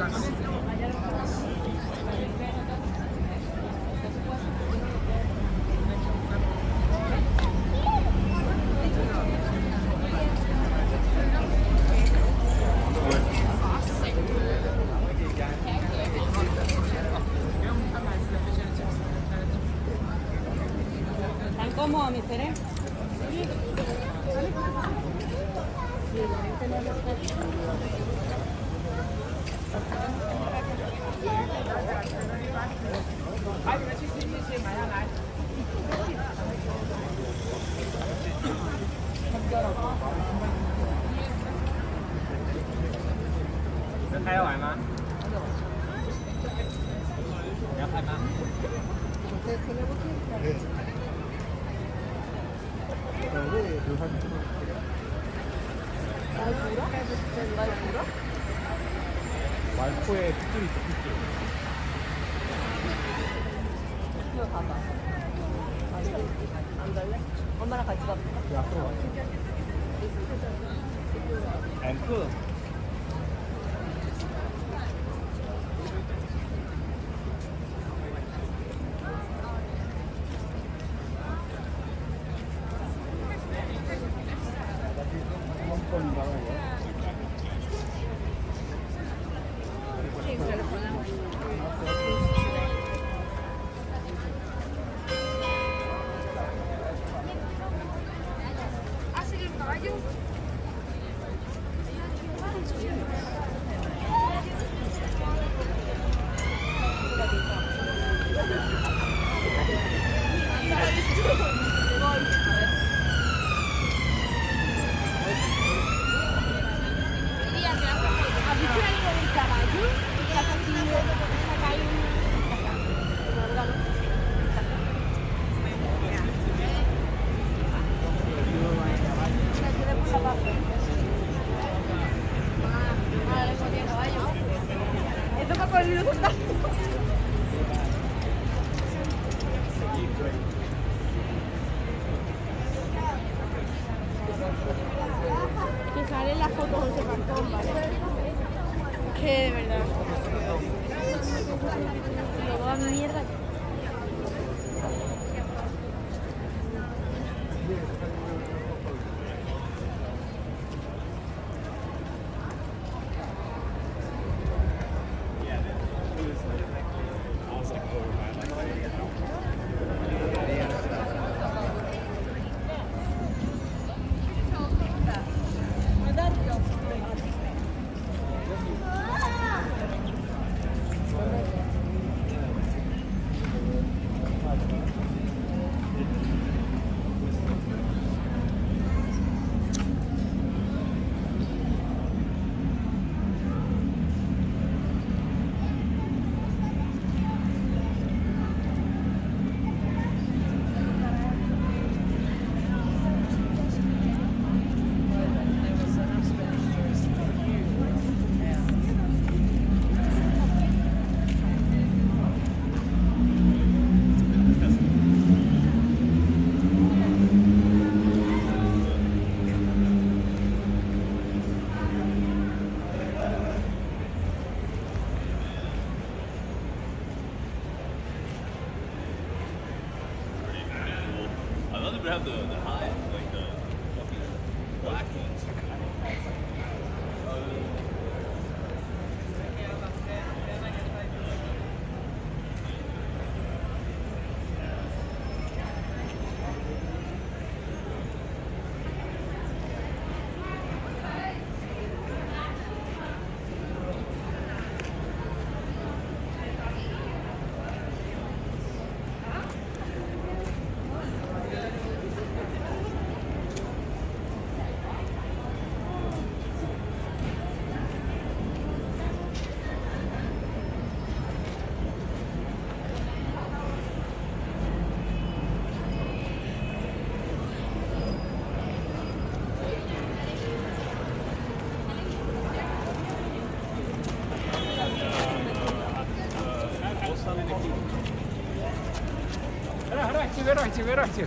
¿Cómo, mi Tere? Được khai hoài mà. Được khai mà. 말코에 핏줄이 있어, 핏줄. 이거 봐봐. 안 갈래? 엄마랑 같이 가볼까? 그 앞으로 가. 앰프. Que sale la foto de ese cartón, ¿vale? Que de verdad. Lo va a mierda. Have the high, like the fucking black ones. Верайте.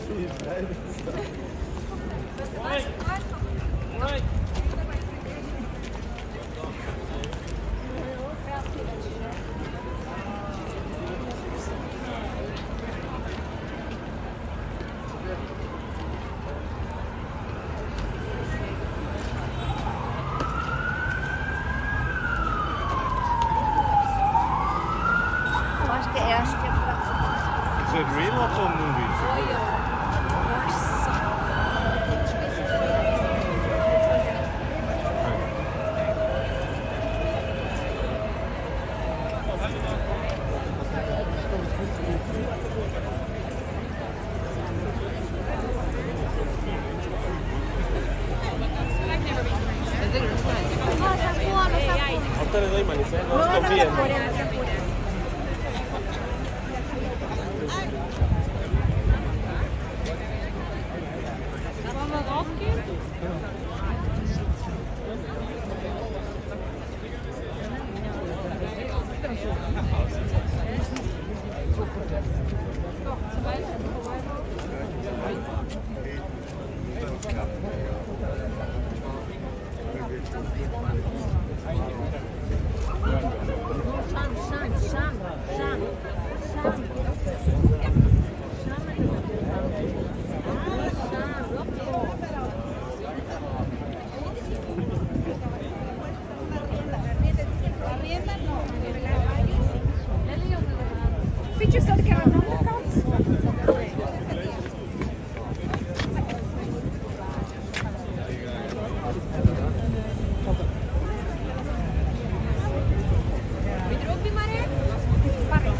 Is it real or for movies? Ahorita le doy manicero, no se confíen. Fietjes dat ik aan de andere kant. Weet je er ook niet maar in? Park.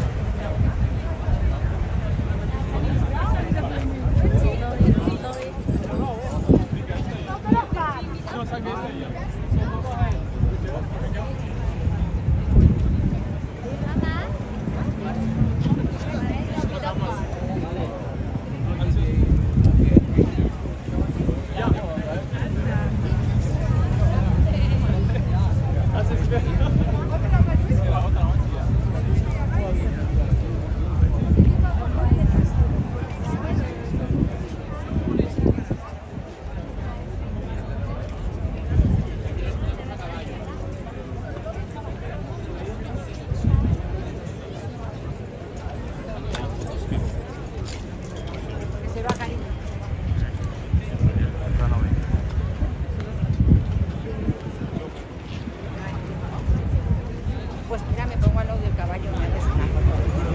Pues mira, me pongo al lado del caballo, me haces una foto.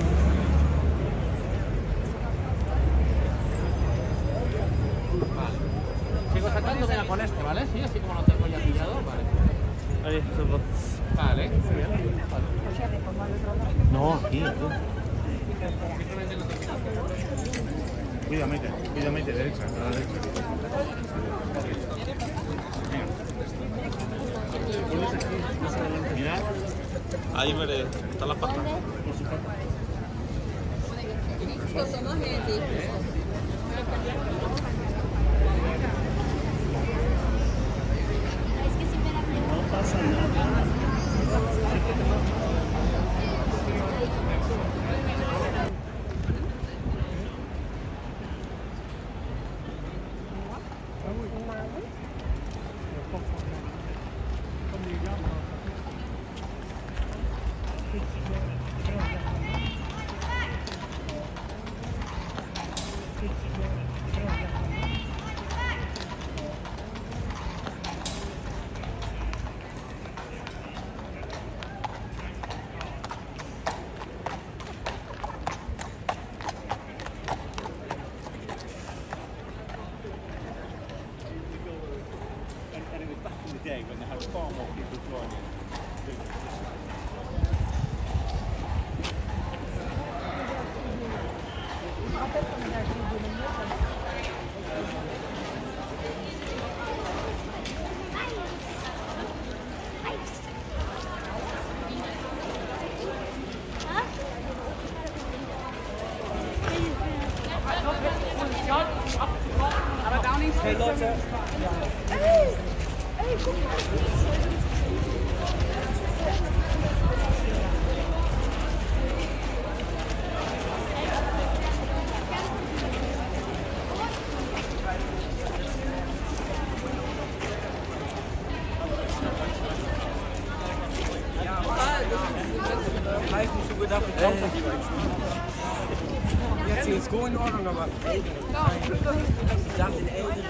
Sigo sacando con este, ¿vale? Sí, así como lo tengo ya pillado, vale. Ahí, estos dos. Vale, muy bien. O sea, me pongo al otro lado. No, aquí. Cuídame, derecha, a la derecha. Mira, ahí veré, está la pata. No pasa nada. Day when they have far more people joining. Aber gar nicht. Hey Leute. Hey, guck mal. School in Ordnung, aber Eltern. Ich dachte, Eltern